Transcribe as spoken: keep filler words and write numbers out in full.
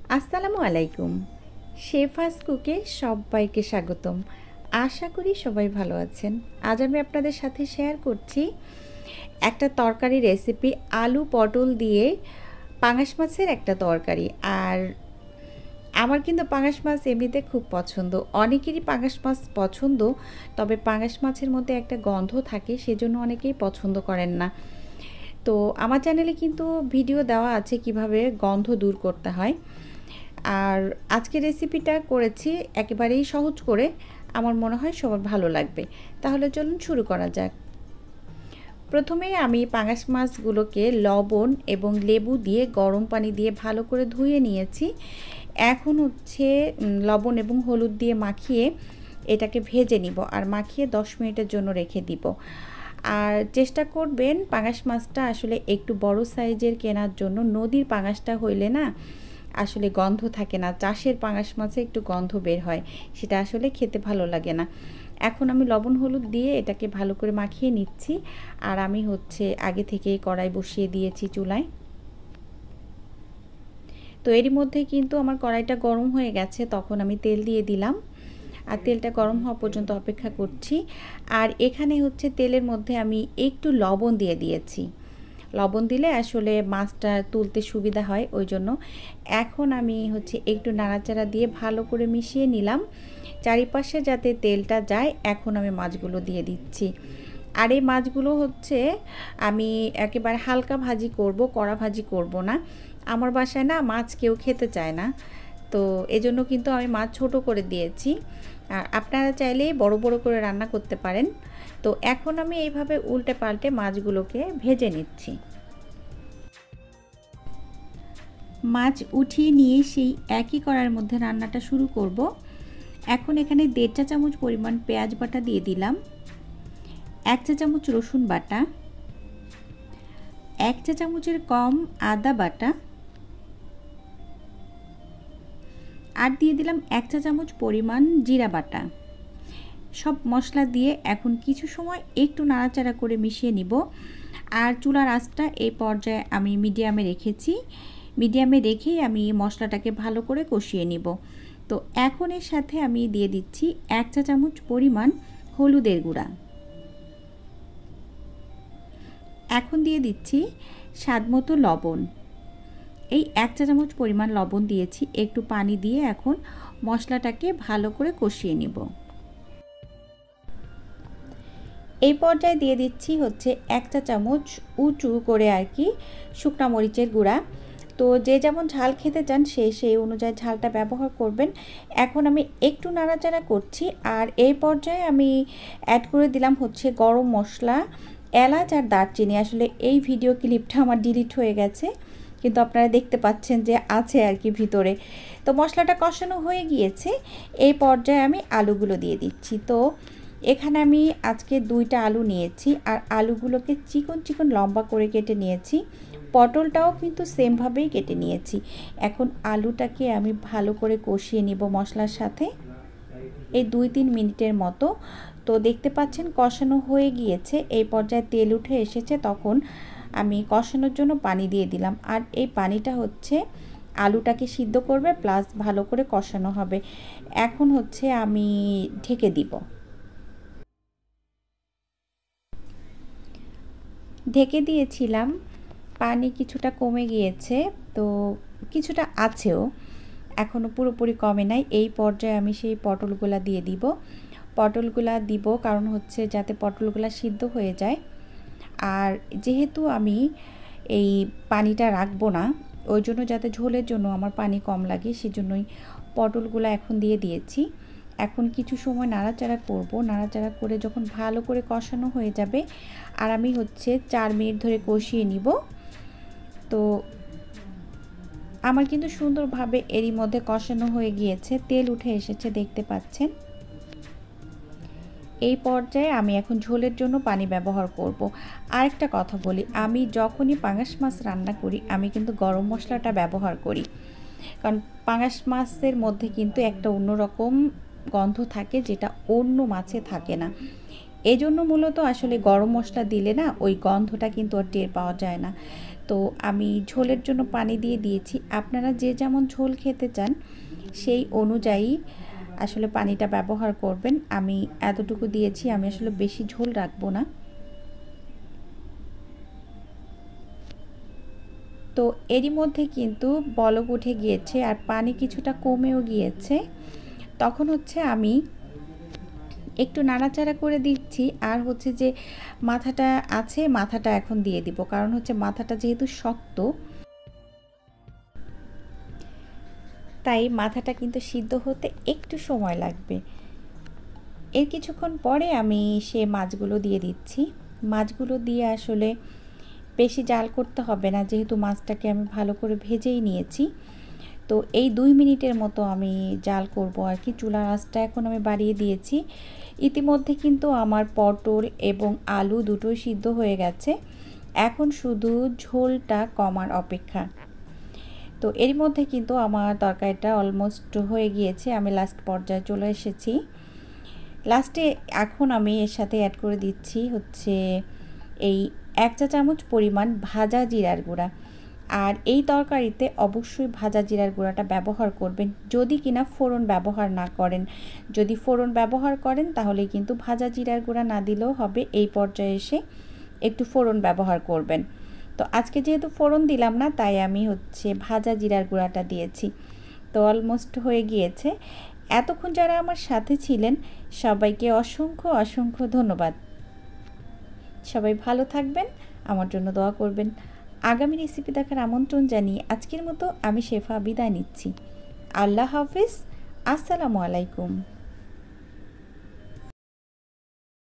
আসসালামু আলাইকুম। শেফাস কুকে সবাইকে স্বাগতম। আশা করি সবাই ভালো আছেন। আজ আমি আপনাদের সাথে শেয়ার করছি একটা তরকারি রেসিপি, আলু পটল দিয়ে পাঙাশ মাছের একটা তরকারি। আর আমার কিন্তু পাঙাশ মাছ এমনিতে খুব পছন্দ, অনেকেরই পাঙাশ মাছ পছন্দ, তবে পাঙাশ মাছের মধ্যে একটা গন্ধ থাকে, সেজন্য অনেকেই পছন্দ করেন না। তো আমার চ্যানেলে কিন্তু ভিডিও দেওয়া আছে কিভাবে গন্ধ দূর করতে হয়। আর আজকের রেসিপিটা করেছি একেবারেই সহজ করে, আমার মনে হয় সবার ভালো লাগবে। তাহলে চলুন শুরু করা যাক। প্রথমেই আমি পাঙাশ মাছগুলোকে লবণ এবং লেবু দিয়ে গরম পানি দিয়ে ভালো করে ধুয়ে নিয়েছি। এখন হচ্ছে লবণ এবং হলুদ দিয়ে মাখিয়ে এটাকে ভেজে নিব, আর মাখিয়ে দশ মিনিটের জন্য রেখে দিব। আর চেষ্টা করবেন পাঙাশ মাছটা আসলে একটু বড় সাইজের কেনার জন্য। নদীর পাঙাশটা হইলে না আসলে গন্ধ থাকে না, চাষের পাঙাশ মাছে একটু গন্ধ বের হয়, সেটা আসলে খেতে ভালো লাগে না। এখন আমি লবণ হলুদ দিয়ে এটাকে ভালো করে মাখিয়ে নিচ্ছি। আর আমি হচ্ছে আগে থেকেই কড়াই বসিয়ে দিয়েছি চুলায়। তো এরই মধ্যে কিন্তু আমার কড়াইটা গরম হয়ে গেছে, তখন আমি তেল দিয়ে দিলাম। আর তেলটা গরম হওয়া পর্যন্ত অপেক্ষা করছি। আর এখানে হচ্ছে তেলের মধ্যে আমি একটু লবণ দিয়ে দিয়েছি। লবণ দিলে আসলে মাছটা তুলতে সুবিধা হয়, ওই জন্য। এখন আমি হচ্ছে একটু নাড়াচাড়া দিয়ে ভালো করে মিশিয়ে নিলাম, চারিপাশে যাতে তেলটা যায়। এখন আমি মাছগুলো দিয়ে দিচ্ছি। আর এই মাছগুলো হচ্ছে আমি একেবারে হালকা ভাজি করব, কড়া ভাজি করব না। আমার বাসায় না মাছ কেউ খেতে চায় না, তো এজন্য কিন্তু আমি মাছ ছোট করে দিয়েছি। আর আপনারা চাইলে বড় বড় করে রান্না করতে পারেন। তো এখন আমি এইভাবে উল্টে পাল্টে মাছগুলোকে ভেজে নিচ্ছি। মাছ উঠিয়ে নিয়ে সেই একই কড়াইয়ের মধ্যে রান্নাটা শুরু করব। এখন এখানে দেড় চা চামচ পরিমাণ পেঁয়াজ বাটা দিয়ে দিলাম, এক চা চামচ রসুন বাটা, এক চা চামচের কম আদা বাটা, আর দিয়ে দিলাম এক চা চামচ পরিমাণ জিরা বাটা। সব মশলা দিয়ে এখন কিছু সময় একটু নাড়াচাড়া করে মিশিয়ে নিব। আর চুলার আঁচটা এই পর্যায়ে আমি মিডিয়ামে রেখেছি। মিডিয়ামে রেখেই আমি মশলাটাকে ভালো করে কষিয়ে নিব। তো এখন এর সাথে আমি দিয়ে দিচ্ছি এক চা চামচ পরিমাণ হলুদের গুঁড়া। এখন দিয়ে দিচ্ছি স্বাদমতো লবণ। এই এক চা চামচ পরিমাণ লবণ দিয়েছি, একটু পানি দিয়ে এখন মশলাটাকে ভালো করে কষিয়ে নিব। এই পর্যায়ে দিয়ে দিচ্ছি হচ্ছে এক চা চামচ উঁচু করে আর কি শুকনো মরিচের গুঁড়া। তো যে যেমন ঝাল খেতে চান সে সেই অনুযায়ী ঝালটা ব্যবহার করবেন। এখন আমি একটু নাড়াচাড়া করছি। আর এই পর্যায়ে আমি অ্যাড করে দিলাম হচ্ছে গরম মশলা, এলাচ আর দারচিনি। আসলে এই ভিডিও ক্লিপটা আমার ডিলিট হয়ে গেছে, কিন্তু আপনারা দেখতে পাচ্ছেন যে আছে আর কি ভিতরে। তো মশলাটা কষানো হয়ে গিয়েছে, এই পর্যায়ে আমি আলুগুলো দিয়ে দিচ্ছি। তো এখানে আমি আজকে দুইটা আলু নিয়েছি, আর আলুগুলোকে চিকন চিকন লম্বা করে কেটে নিয়েছি। পটলটাও কিন্তু সেমভাবেই কেটে নিয়েছি। এখন আলুটাকে আমি ভালো করে কষিয়ে নিব মশলার সাথে এই দুই তিন মিনিটের মতো। তো দেখতে পাচ্ছেন কষানো হয়ে গিয়েছে, এই পর্যায়ে তেল উঠে এসেছে, তখন আমি কষানোর জন্য পানি দিয়ে দিলাম। আর এই পানিটা হচ্ছে আলুটাকে সিদ্ধ করবে, প্লাস ভালো করে কষানো হবে। এখন হচ্ছে আমি ঢেকে দিব। ঢেকে দিয়েছিলাম, পানি কিছুটা কমে গিয়েছে, তো কিছুটা আছেও, এখনও পুরোপুরি কমে নাই। এই পর্যায়ে আমি সেই পটলগুলা দিয়ে দিব। পটলগুলা দিব কারণ হচ্ছে যাতে পটলগুলা সিদ্ধ হয়ে যায়। আর যেহেতু আমি এই পানিটা রাখবো না, ওই জন্য যাতে ঝোলের জন্য আমার পানি কম লাগে, সেজন্যই পটলগুলা এখন দিয়ে দিয়েছি। এখন কিছু সময় নাড়াচাড়া করব। নাড়াচাড়া করে যখন ভালো করে কষানো হয়ে যাবে, আর আমি হচ্ছে চার মিনিট ধরে কষিয়ে নিব। তো আমার কিন্তু সুন্দরভাবে এরই মধ্যে কষানো হয়ে গিয়েছে, তেল উঠে এসেছে দেখতে পাচ্ছেন। এই পর্যায়ে আমি এখন ঝোলের জন্য পানি ব্যবহার করব। আরেকটা কথা বলি, আমি যখনই পাঙাশ মাছ রান্না করি আমি কিন্তু গরম মশলাটা ব্যবহার করি, কারণ পাঙাশ মাছের মধ্যে কিন্তু একটা অন্যরকম গন্ধ থাকে যেটা অন্য মাছে থাকে না। এজন্য মূলত আসলে গরম মশলা দিলে না ওই গন্ধটা কিন্তু আর টের পাওয়া যায় না। তো আমি ঝোলের জন্য পানি দিয়ে দিয়েছি। আপনারা যে যেমন ঝোল খেতে চান সেই অনুযায়ী আসলে পানিটা ব্যবহার করবেন। আমি এতটুকু দিয়েছি, আমি আসলে বেশি ঝোল রাখবো না। তো এরই মধ্যে কিন্তু বলক উঠে গিয়েছে আর পানি কিছুটা কমেও গিয়েছে। তখন হচ্ছে আমি একটু নাড়াচাড়া করে দিচ্ছি, আর হচ্ছে যে মাথাটা আছে মাথাটা এখন দিয়ে দিব, কারণ হচ্ছে মাথাটা যেহেতু শক্ত তাই মাথাটা কিন্তু সিদ্ধ হতে একটু সময় লাগবে। এর কিছুক্ষণ পরে আমি সে মাছগুলো দিয়ে দিচ্ছি। মাছগুলো দিয়ে আসলে বেশি জাল করতে হবে না, যেহেতু মাছটাকে আমি ভালো করে ভেজেই নিয়েছি। তো এই দুই মিনিটের মতো আমি জাল করব আর কি। চুলার আঁচটা এখন আমি বাড়িয়ে দিয়েছি। ইতিমধ্যে কিন্তু আমার পটল এবং আলু দুটোই সিদ্ধ হয়ে গেছে, এখন শুধু ঝোলটা কমার অপেক্ষা। তো এর মধ্যে কিন্তু আমার তরকারিটা অলমোস্ট হয়ে গিয়েছে, আমি লাস্ট পর্যায়ে চলে এসেছি। লাস্টে এখন আমি এর সাথে অ্যাড করে দিচ্ছি হচ্ছে এই এক চা চামচ পরিমাণ ভাজা জিরার গুঁড়া। আর এই তরকারিতে অবশ্যই ভাজা জিরার গুঁড়াটা ব্যবহার করবেন, যদি কিনা ফোড়ন ব্যবহার না করেন। যদি ফোড়ন ব্যবহার করেন তাহলে কিন্তু ভাজা জিরার গুঁড়া না দিলেও হবে, এই পর্যায়ে এসে একটু ফোড়ন ব্যবহার করবেন। তো আজকে যেহেতু ফোড়ন দিলাম না তাই আমি হচ্ছে ভাজা জিরার গুঁড়াটা দিয়েছি। তো অলমোস্ট হয়ে গিয়েছে। এতক্ষণ যারা আমার সাথে ছিলেন সবাইকে অসংখ্য অসংখ্য ধন্যবাদ। সবাই ভালো থাকবেন, আমার জন্য দোয়া করবেন। আগামী রেসিপি দেখার আমন্ত্রণ জানিয়ে আজকের মতো আমি শেফা বিদায় নিচ্ছি। আল্লাহ হাফিজ, আসসালামু আলাইকুম।